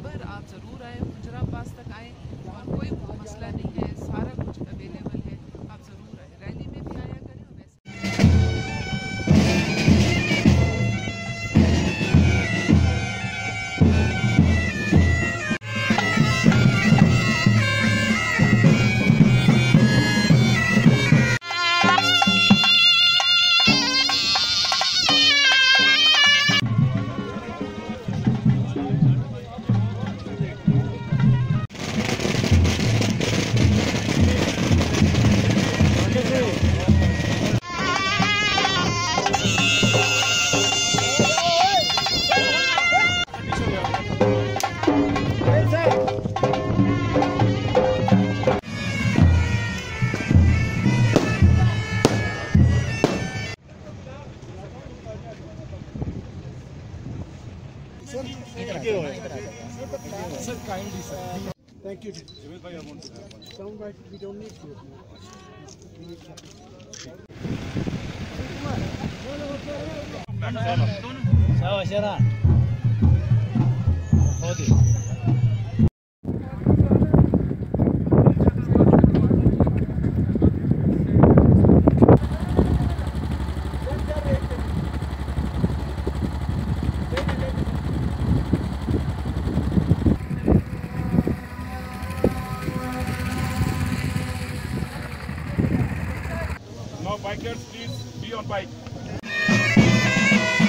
बराबर आप ज़रूर आए, हुजरा पास तक आए और कोई मसला नहीं है, सारा कुछ अवेलेबल है, आप ज़रूर आए। रैली में भी आया करें और वैसे Sir, kindly, sir. Thank you. Sound right, we don't need to. Now bikers, please be on bike.